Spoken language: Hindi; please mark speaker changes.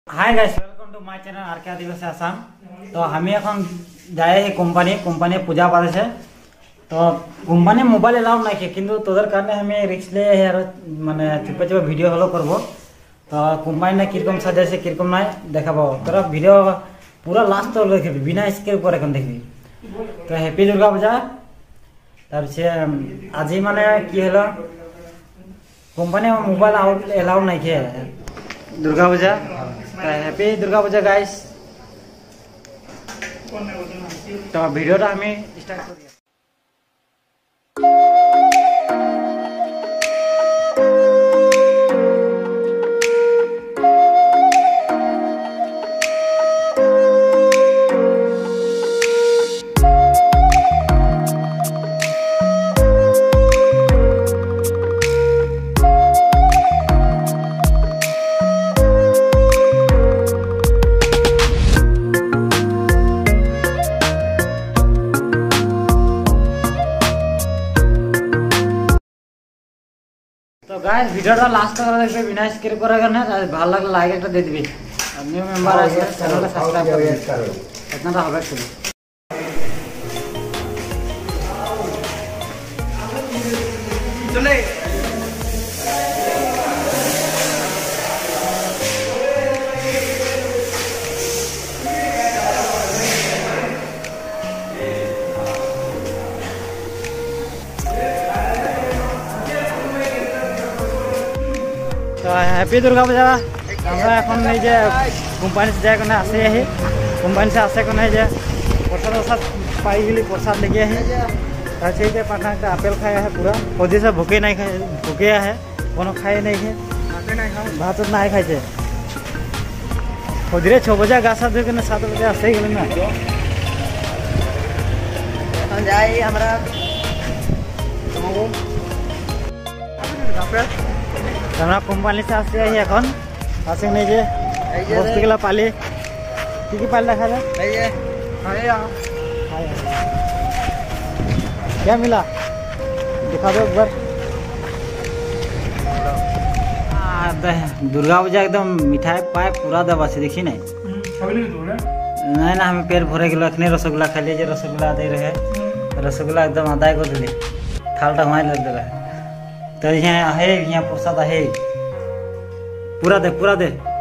Speaker 1: Hi guys, welcome to my channel RK Adivasi Assam. तो हमें এখন जाए है কোম্পানি पूजा पाठ है। तो কোম্পানি मोबाइल एलाउ नहीं किंतु तोदर कारण हमें रिक्स ले यार माने चुपे चुपे वीडियो हलो करब। तो কোম্পানি ना किरकम सजाइसे किरकम ना देखाबो तोरा वीडियो पूरा लास्ट तक देखबी बिना स्किप करे कन देखबी। तो हैप्पी दुर्गा पूजा। तार से आज ही माने की hello company mobile out allow नहीं है दुर्गा पूजा। Happy Durga Puja guys. तो वीडियो हमें स्टार्ट कर दिया। तो गाइस वीडियोটা लास्ट तक देखबे बिना स्किप करे करना ভালো লাগলে লাইক একটা দিয়ে দিবি আর নিউ মেম্বার আছে চ্যানেলটা সাবস্ক্রাইব করবে এতটা হবে চলো। চলে तो हैप्पी दुर्गा पूजा। আমরা এখন এই যে কোম্পানি से जाए कोने आसे आही কোম্পানি से आसे कोने जे प्रसाद पाई गेली प्रसाद लेके आही ताछे जे पाना का আপেল खाया है पूरा ओदी से भूखे नहीं खाए भूखे है कोनो खाए नहीं है भात नहीं खाई छे ओदिरे 6 बजे गासा दे के 7 बजे आसे गेल ना हम जाई हमरा আমরা কোম্পানি से आसे आही এখন आसे नहीं जे বস্তু গুলা পালি কি পালি দেখা যায় এই যে हाय क्या मिला दिखा दो एक बार। दुर्गा पूजा एकदम मिठाई पाए पूरा दबा से देखी नहीं नहीं ना हमें पेट भरे गेलो अखने रसगुल्ला खा लिए रसगुल्ला दे रहे रसगुल्ला एकदम आदाय कर दिली थालटा हुआ लग रहा। तो यहाँ है यहाँ प्रसाद है पूरा दे